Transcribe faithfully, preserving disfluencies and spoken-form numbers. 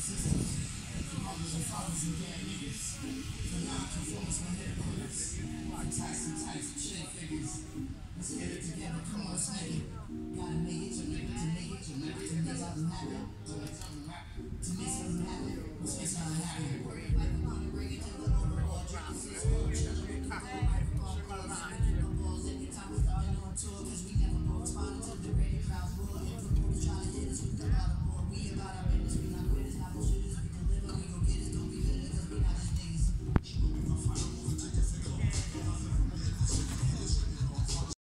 Let's get it together, come on, snake it. Gotta make it to make it to make it to make it to make it.